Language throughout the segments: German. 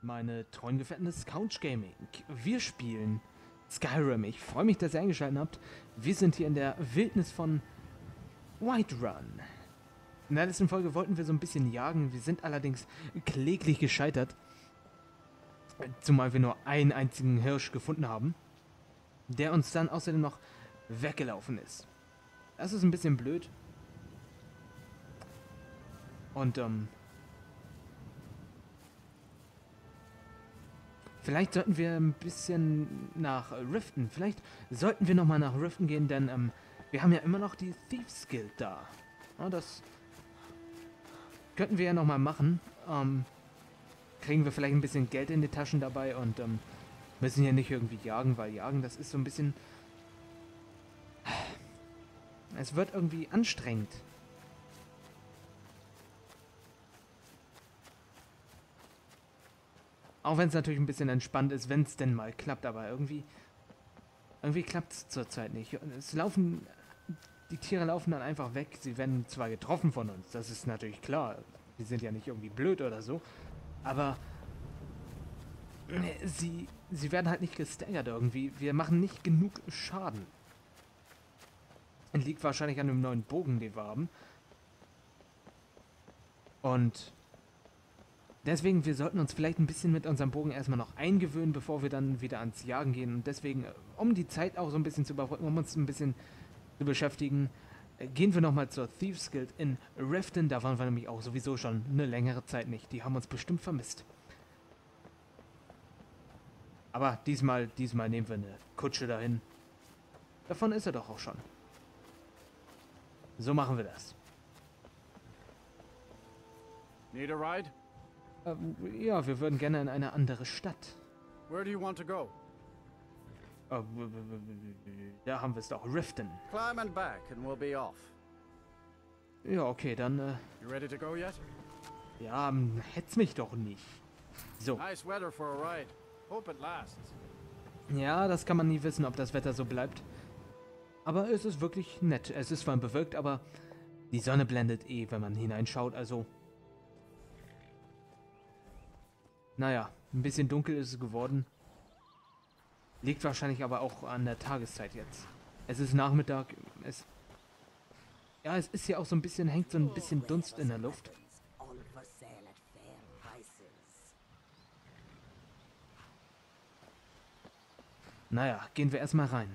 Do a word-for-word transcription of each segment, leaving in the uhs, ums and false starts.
meine treuen Gefährten des Couch Gaming. Wir spielen Skyrim. Ich freue mich, dass ihr eingeschaltet habt. Wir sind hier in der Wildnis von Whiterun. In der letzten Folge wollten wir so ein bisschen jagen. Wir sind allerdings kläglich gescheitert. Zumal wir nur einen einzigen Hirsch gefunden haben, der uns dann außerdem noch weggelaufen ist. Das ist ein bisschen blöd. Und, ähm... vielleicht sollten wir ein bisschen nach Riften. Vielleicht sollten wir nochmal nach Riften gehen, denn, ähm, wir haben ja immer noch die Thieves Guild da. Ja, das könnten wir ja nochmal machen. Ähm, kriegen wir vielleicht ein bisschen Geld in die Taschen dabei und, ähm, müssen hier nicht irgendwie jagen, weil jagen, das ist so ein bisschen... Es wird irgendwie anstrengend. Auch wenn es natürlich ein bisschen entspannt ist, wenn es denn mal klappt, aber irgendwie... Irgendwie klappt es zurzeit nicht. Es laufen... Die Tiere laufen dann einfach weg. Sie werden zwar getroffen von uns, das ist natürlich klar. Die sind ja nicht irgendwie blöd oder so. Aber... Sie, sie werden halt nicht gestaggert irgendwie. Wir machen nicht genug Schaden. Liegt wahrscheinlich an dem neuen Bogen, den wir haben. Und... Deswegen, wir sollten uns vielleicht ein bisschen mit unserem Bogen erstmal noch eingewöhnen, bevor wir dann wieder ans Jagen gehen. Und deswegen, um die Zeit auch so ein bisschen zu überbrücken, um uns ein bisschen zu beschäftigen, gehen wir nochmal zur Thieves Guild in Riften. Da waren wir nämlich auch sowieso schon eine längere Zeit nicht. Die haben uns bestimmt vermisst. Aber diesmal, diesmal nehmen wir eine Kutsche dahin. Davon ist er doch auch schon. So machen wir das. Need a ride? Ähm, ja, wir würden gerne in eine andere Stadt. Where do you want to go? Äh, da haben wir es doch, Riften. Climb and back and we'll be off. Ja, okay, dann, äh, You ready to go yet? ja, ähm, hetz mich doch nicht. So. Nice weather for a ride. Hope it lasts. Ja, das kann man nie wissen, ob das Wetter so bleibt. Aber es ist wirklich nett. Es ist zwar bewölkt, aber die Sonne blendet eh, wenn man hineinschaut, also... Naja, ein bisschen dunkel ist es geworden. Liegt wahrscheinlich aber auch an der Tageszeit jetzt. Es ist Nachmittag, es... Ja, es ist hier auch so ein bisschen, hängt so ein bisschen Dunst in der Luft. Naja, gehen wir erstmal rein.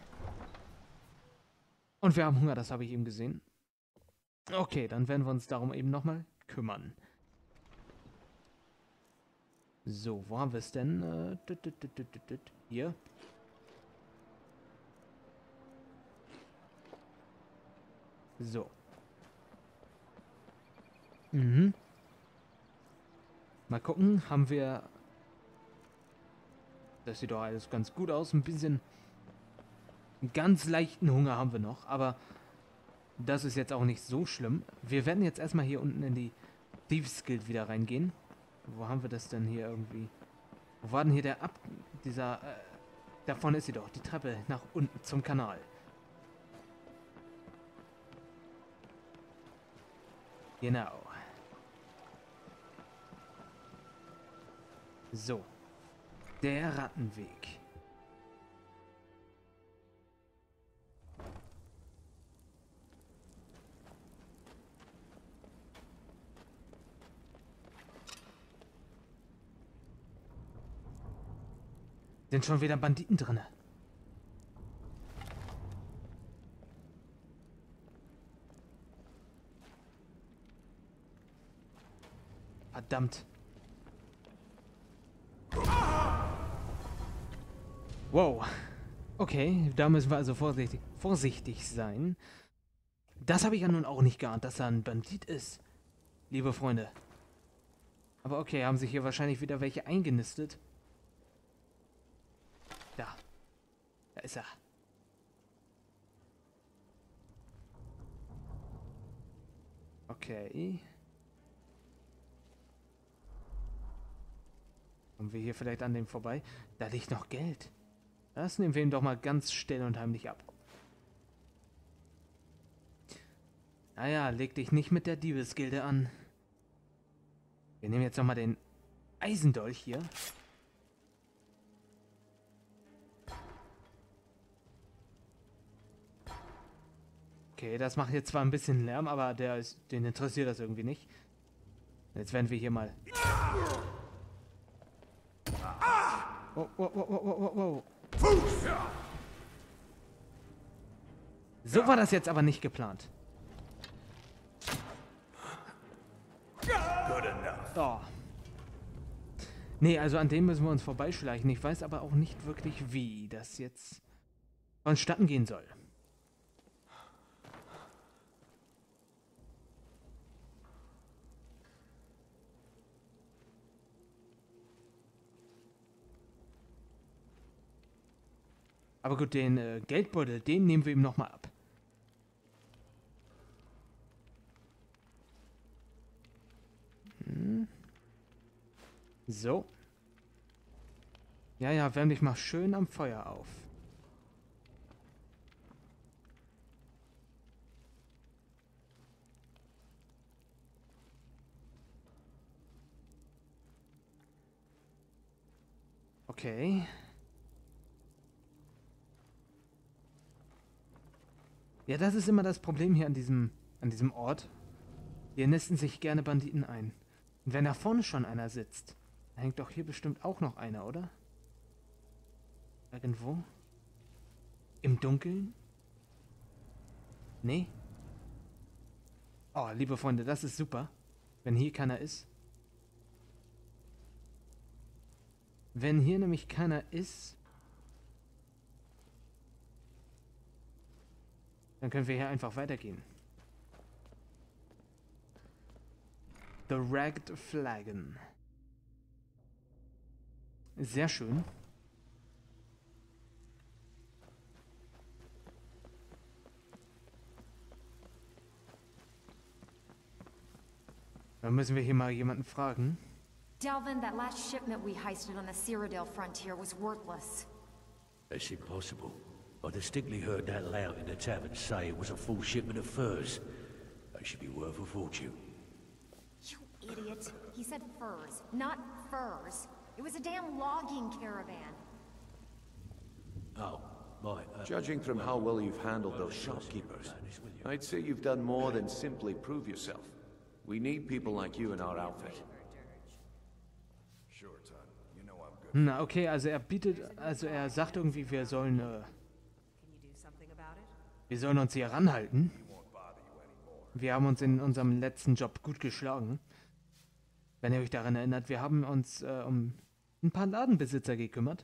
Und wir haben Hunger, das habe ich eben gesehen. Okay, dann werden wir uns darum eben nochmal kümmern. So, wo haben wir es denn? Äh, tüt, tüt, tüt, tüt, tüt. Hier. So. Mhm. Mal gucken, haben wir... Das sieht doch alles ganz gut aus. Ein bisschen... Einen ganz leichten Hunger haben wir noch, aber... Das ist jetzt auch nicht so schlimm. Wir werden jetzt erstmal hier unten in die Thieves Guild wieder reingehen. Wo haben wir das denn hier irgendwie? Wo war denn hier der Ab... Dieser... Äh, da vorne ist sie doch. Die Treppe nach unten zum Kanal. Genau. So. Der Rattenweg. Sind schon wieder Banditen drinne. Verdammt. Wow. Okay, da müssen wir also vorsichtig, vorsichtig sein. Das habe ich ja nun auch nicht geahnt, dass er ein Bandit ist. Liebe Freunde. Aber okay, haben sich hier wahrscheinlich wieder welche eingenistet. Da. Da ist er. Okay. Kommen wir hier vielleicht an dem vorbei? Da liegt noch Geld. Das nehmen wir ihm doch mal ganz still und heimlich ab. Naja, leg dich nicht mit der Diebesgilde an. Wir nehmen jetzt nochmal den Eisendolch hier. Okay, das macht jetzt zwar ein bisschen Lärm, aber der ist, den interessiert das irgendwie nicht. Jetzt werden wir hier mal... Oh, oh, oh, oh, oh, oh, oh. So war das jetzt aber nicht geplant. Oh. Nee, also an dem müssen wir uns vorbeischleichen. Ich weiß aber auch nicht wirklich, wie das jetzt vonstatten gehen soll. Aber gut, den äh, Geldbeutel, den nehmen wir ihm nochmal ab. Hm. So. Ja, ja, wärm dich mal schön am Feuer auf. Okay. Ja, das ist immer das Problem hier an diesem, an diesem Ort. Hier nisten sich gerne Banditen ein. Und wenn da vorne schon einer sitzt, dann hängt doch hier bestimmt auch noch einer, oder? Irgendwo? Im Dunkeln? Nee? Oh, liebe Freunde, das ist super. Wenn hier keiner ist. Wenn hier nämlich keiner ist, dann können wir hier einfach weitergehen. The Ragged Flagon. Sehr schön. Dann müssen wir hier mal jemanden fragen. Delvin, that last shipment we heisted on the Cyrodiil frontier was worthless. That's impossible. I distinctly heard that lout in the tavern say it was a full shipment of furs. They should be worth a fortune. You idiot. He said furs, not furs. It was a damn logging caravan. Oh, right. Uh, Judging from how well you've handled those shopkeepers, I'd say you've done more than simply prove yourself. We need people like you in our outfit. Na, okay, also er bietet, also er sagt irgendwie, wir sollen, äh, wir sollen uns hier ranhalten. Wir haben uns in unserem letzten Job gut geschlagen. Wenn ihr euch daran erinnert, wir haben uns äh, um ein paar Ladenbesitzer gekümmert.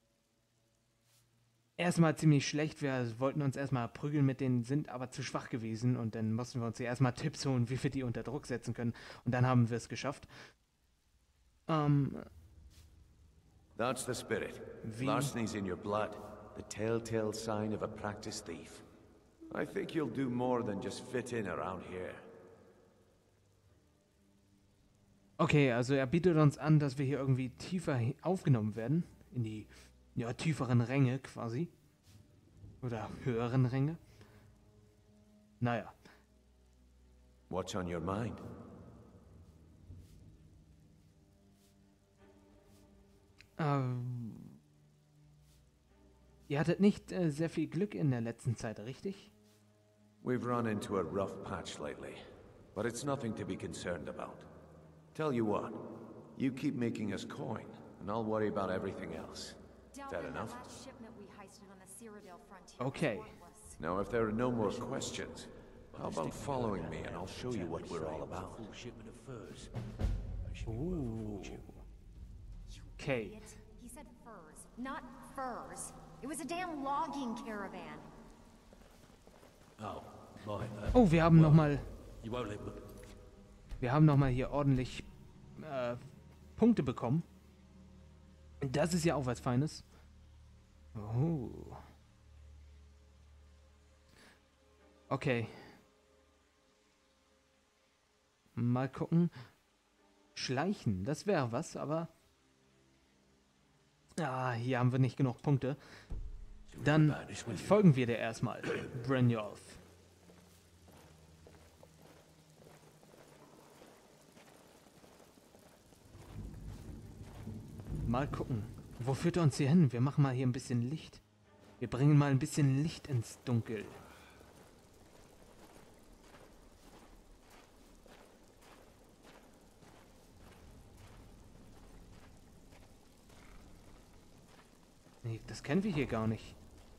Erstmal ziemlich schlecht, wir wollten uns erstmal prügeln mit denen, sind aber zu schwach gewesen und dann mussten wir uns hier erstmal Tipps holen, wie wir die unter Druck setzen können und dann haben wir es geschafft. Ähm... That's the spirit. Wie? Larceny's in your blood. The telltale sign of a practiced thief. I think you'll do more than just fit in around here. Okay, also er bietet uns an, dass wir hier irgendwie tiefer aufgenommen werden. In die, ja, tieferen Ränge quasi. Oder höheren Ränge. Naja. What's on your mind? Ähm, ihr hattet nicht äh, sehr viel Glück in der letzten Zeit, richtig? We've run into a rough patch lately, but it's nothing to be concerned about. Tell you what, you keep making us coin, and I'll worry about everything else. Fair enough? Okay. Now, if there are no more questions, how about following me and I'll show you what we're all about. full shipment of furs. Ooh. Okay. He said furs, not furs. It was a damn logging caravan. Oh, right. Uh, Oh, wir haben nochmal, you won't let me... wir haben noch mal hier ordentlich äh, Punkte bekommen. Das ist ja auch was Feines. Oh. Okay. Mal gucken. Schleichen, das wäre was, aber... Ah, hier haben wir nicht genug Punkte. Dann folgen wir dir erstmal, Brynjolf. Mal gucken. Wo führt er uns hier hin? Wir machen mal hier ein bisschen Licht. Wir bringen mal ein bisschen Licht ins Dunkel. Nee, das kennen wir hier gar nicht.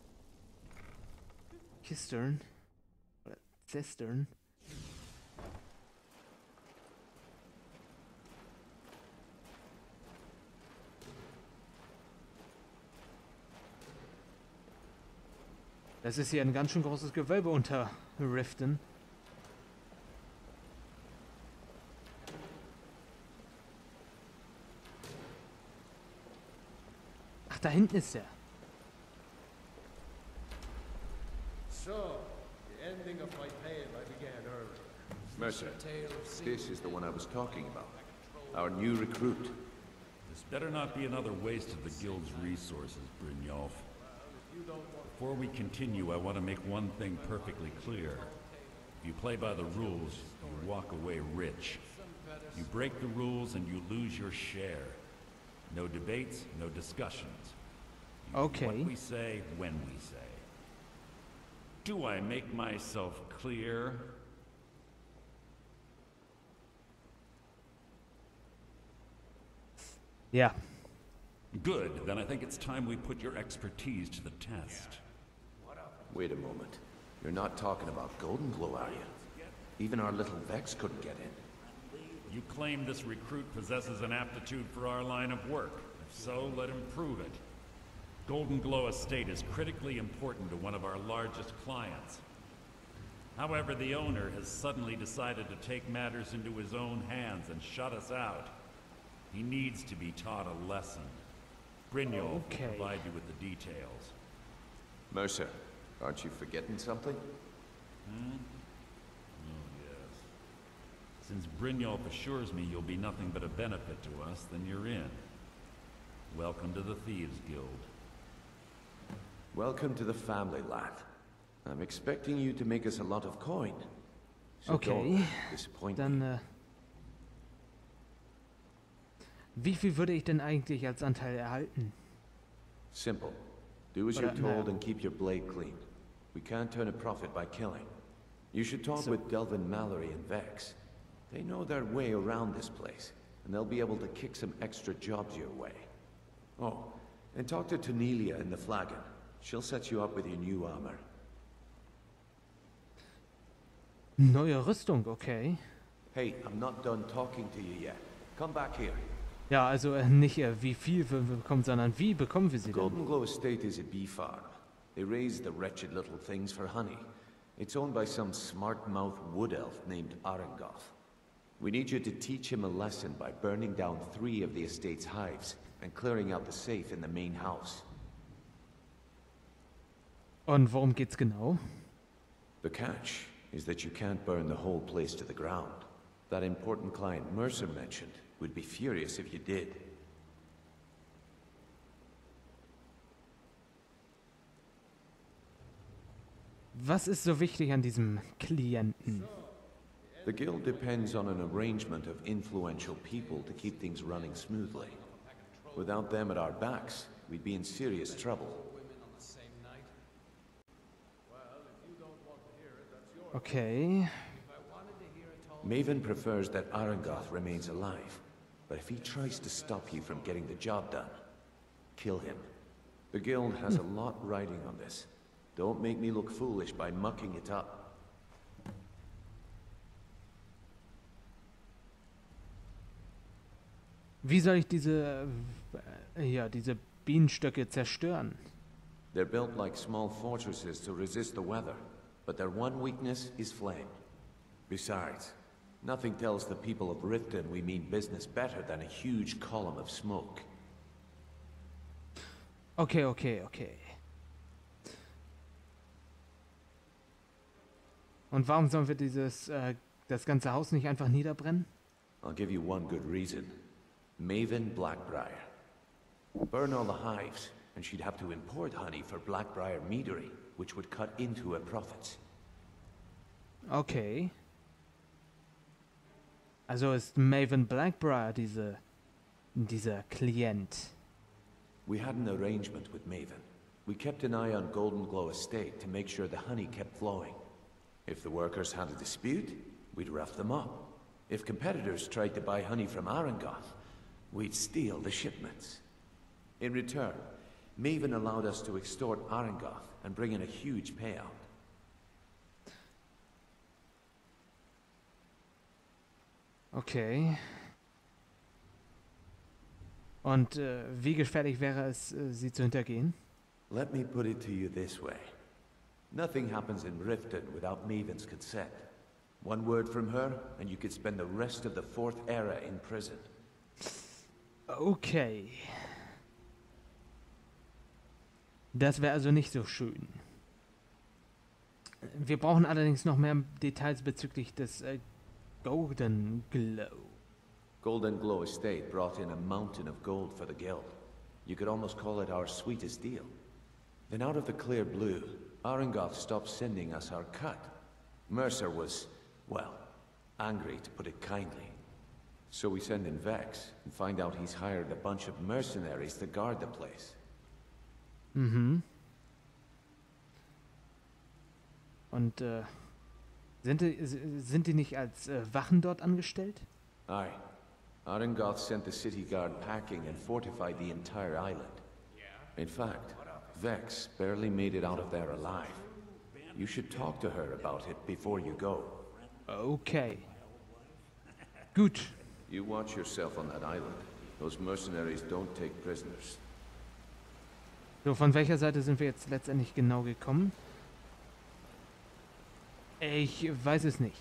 Kistern. Oder Zistern. Das ist hier ein ganz schön großes Gewölbe unter Riften. Ach, da hinten ist er. So, the ending of my tale I began early. Mercer, this is the one I was talking about. Our new recruit. This better not be another waste of the Guild's resources, Brynjolf. Before we continue, I want to make one thing perfectly clear. If you play by the rules, you walk away rich. You break the rules and you lose your share. No debates, no discussions. You Okay. do what we say, when we say. Do I make myself clear? Ja. Good, then I think it's time we put your expertise to the test. Wait a moment. You're not talking about Golden Glow, are you? Even our little Vex couldn't get in. You claim this recruit possesses an aptitude for our line of work. If so, let him prove it. Golden Glow Estate is critically important to one of our largest clients. However, the owner has suddenly decided to take matters into his own hands and shut us out. He needs to be taught a lesson. Brynjolf Okay. will provide you with the details. Mercer, aren't you forgetting something? Oh, yes. Since Brynjolf assures me you'll be nothing but a benefit to us, then you're in. Welcome to the Thieves Guild. Welcome to the family, lad. I'm expecting you to make us a lot of coin. So Okay. don't disappoint Dann, me. äh... Wie viel würde ich denn eigentlich als Anteil erhalten? Simple. Do as But, you're uh, told no. and keep your blade clean. We can't turn a profit by killing. You should talk So- with Delvin Mallory and Vex. They know their way around this place, and they'll be able to kick some extra jobs your way. Oh, and talk to Tanelia in the Flagon. She'll set you up with your new armor. Neue Rüstung, okay. Hey, I'm not done talking to you yet. Come back here. Ja, also äh, nicht äh, wie viel wir bekommen, sondern wie bekommen wir sie denn? Golden Glow Estate is a bee farm. They raise the wretched little things for honey. It's owned by some smart-mouthed wood elf named Arengoth. We need you to teach him a lesson by burning down three of the estate's hives and clearing out the safe in the main house. Und worum geht's genau? The catch is that you can't burn the whole place to the ground. That important client Mercer mentioned would be furious if you did. Was ist so wichtig an diesem Klienten? The guild depends on an arrangement of influential people to keep things running smoothly. Without them at our backs, we'd be in serious trouble. Okay. Maven prefers that Arengoth remains alive, but if he tries to stop you from getting the job done, kill him. The guild has a lot riding on this. Don't make me look foolish by mucking it up. Wie soll ich diese, äh, ja, diese Bienenstöcke zerstören? They're built like small fortresses to resist the weather, but their one weakness is flame. Besides, nothing tells the people of Riften we mean business better than a huge column of smoke. Okay, okay, okay. Und warum sollen wir dieses, äh, das ganze Haus nicht einfach niederbrennen? I'll give you one good reason. Maven Blackbriar. Burn all the hives, and she'd have to import honey for Blackbriar meadery, which would cut into her profits. Okay. Also ist Maven Blackbriar diese, dieser Klient. We had an arrangement with Maven. We kept an eye on Golden Glow Estate to make sure the honey kept flowing. If the workers had a dispute, we'd rough them up. If competitors tried to buy honey from Arangoth, we'd steal the shipments. In return, Maven allowed us to extort Arangoth and bring in a huge payout. Okay. Und äh, wie gefährlich wäre es, äh, sie zu hintergehen? Let me put it to you this way. Nothing happens in Riften without Maven's consent. One word from her, and you could spend the rest of the Fourth Era in prison. Okay. Das wäre also nicht so schön. Wir brauchen allerdings noch mehr Details bezüglich des äh, Golden Glow. Golden Glow Estate brought in a mountain of gold for the guild. You could almost call it our sweetest deal. Then out of the clear blue, Arangoth stopped sending us our cut. Mercer was, well, angry to put it kindly. So we send in Vex and find out he's hired a bunch of mercenaries to guard the place. Mhm. Und äh, sind, die, sind die nicht als äh, Wachen dort angestellt? Aye. Arangoth sent the city guard packing and fortified the entire island. In fact, Vex barely made it out of there alive. You should talk to her about it before you go. Okay. Gut. You watch yourself on that island. Those mercenaries don't take prisoners. So, von welcher Seite sind wir jetzt letztendlich genau gekommen? Ich weiß es nicht.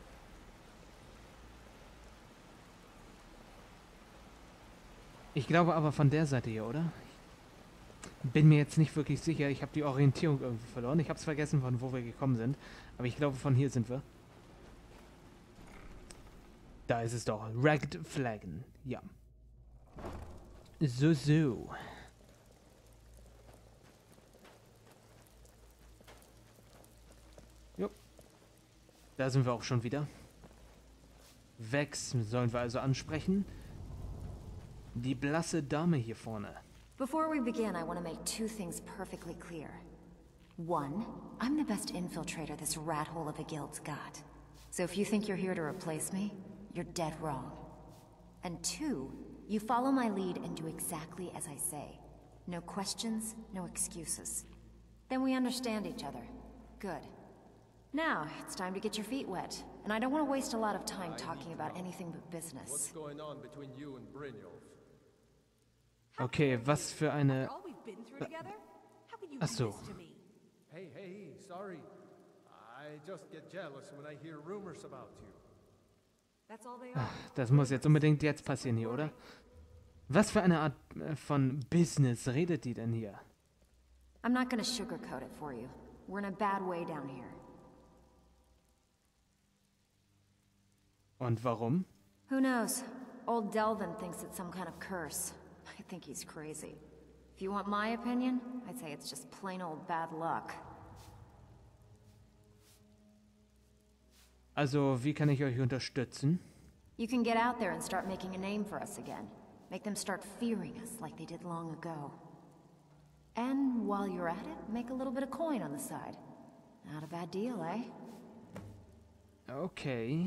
Ich glaube aber von der Seite hier, oder? Bin mir jetzt nicht wirklich sicher. Ich habe die Orientierung irgendwie verloren. Ich habe es vergessen, von wo wir gekommen sind. Aber ich glaube, von hier sind wir. Da ist es doch. Ragged Flaggen. Ja. So, so. Jo. Da sind wir auch schon wieder. Vex sollen wir also ansprechen. Die blasse Dame hier vorne. Before we begin, I want to make two things perfectly clear. One, I'm the best infiltrator this rat hole of a guild's got. So if you think you're here to replace me, you're dead wrong. And two, you follow my lead and do exactly as I say. No questions, no excuses. Then we understand each other. Good. Now, it's time to get your feet wet. And I don't want to waste a lot of time talking about anything but business. What's going on between you and Brynjolf? Okay, was für eine... All we've been through together? How can you Ach do so. this to me? Hey, hey, sorry. I just get jealous when I hear rumors about you. That's all they are. Das muss jetzt unbedingt jetzt passieren hier, oder? Was für eine Art äh, von Business redet die denn hier? I'm not gonna sugarcoat it for you. We're in a bad way down here. Und warum? Who knows? Old Delvin thinks it's some kind of curse. I think he's crazy. If you want my opinion, I'd say it's just plain old bad luck. Also, wie kann ich euch unterstützen? You can get out there and start making a name for us again. Make them start fearing us like they did long ago. And while you're at it, make a little bit of coin on the side. Not a bad deal, eh? Okay.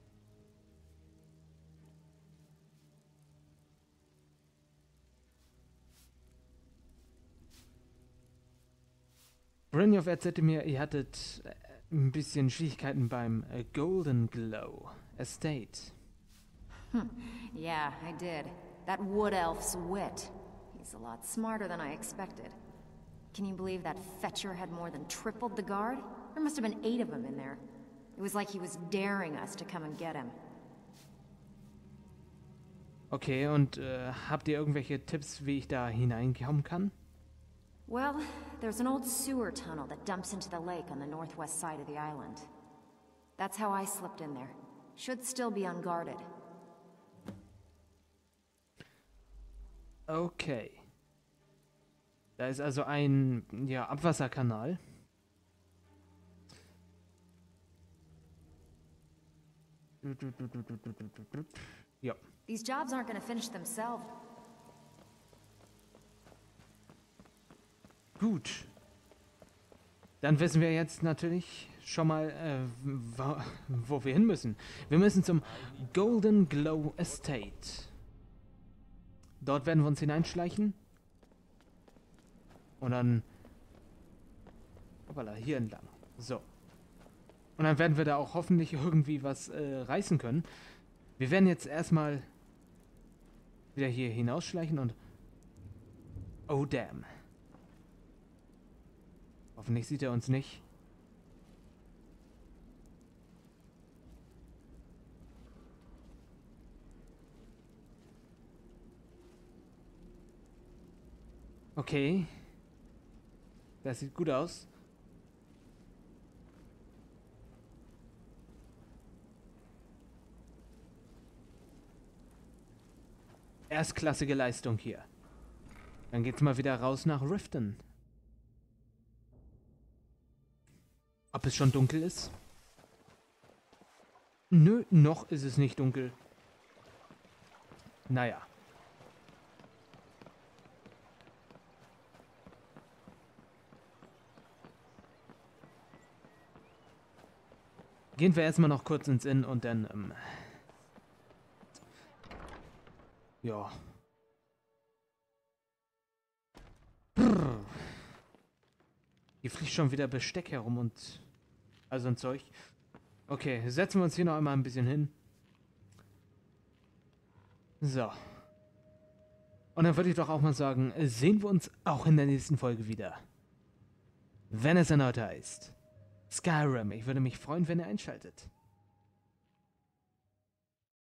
Brynjolf erzählte mir, ihr hattet äh, ein bisschen Schwierigkeiten beim äh, Golden Glow Estate. Yeah, I did. That wood elf's wit. He's a lot smarter than I expected. Can you believe that Fetcher had more than tripled the guard? There must have been eight of them in there. It was like he was daring us to come and get him. Okay, und äh, habt ihr irgendwelche Tipps, wie ich da hineinkommen kann? Well, there's an old sewer tunnel that dumps into the lake on the northwest side of the island. That's how I slipped in there. Should still be unguarded. Okay. Da ist also ein, ja, Abwasserkanal. Ja. These jobs aren't gonna finish themselves. Gut. Dann wissen wir jetzt natürlich schon mal, äh, wo, wo wir hin müssen. Wir müssen zum Golden Glow Estate. Dort werden wir uns hineinschleichen. Und dann... Hoppala, hier entlang. So. Und dann werden wir da auch hoffentlich irgendwie was äh, reißen können. Wir werden jetzt erstmal wieder hier hinausschleichen und... Oh, damn. Hoffentlich sieht er uns nicht. Okay. Das sieht gut aus. Erstklassige Leistung hier. Dann geht's mal wieder raus nach Riften. Ob es schon dunkel ist? Nö, noch ist es nicht dunkel. Naja. Gehen wir erstmal noch kurz ins Inn und dann, ähm... ja. Brrr. Hier fliegt schon wieder Besteck herum und... also ein Zeug. Okay, setzen wir uns hier noch einmal ein bisschen hin. So. Und dann würde ich doch auch mal sagen, sehen wir uns auch in der nächsten Folge wieder. Wenn es erneut heißt Skyrim. Ich würde mich freuen, wenn ihr einschaltet.